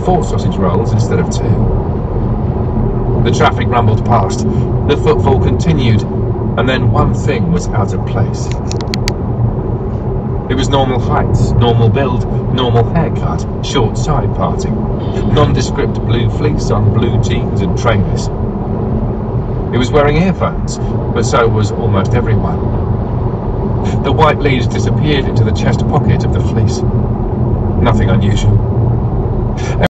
4 sausage rolls instead of 2. The traffic rumbled past, the footfall continued, and then one thing was out of place. It was normal height, normal build, normal haircut, short side parting, nondescript blue fleece on blue jeans and trainers. It was wearing earphones, but so was almost everyone. The white leads disappeared into the chest pocket of the fleece. Nothing unusual.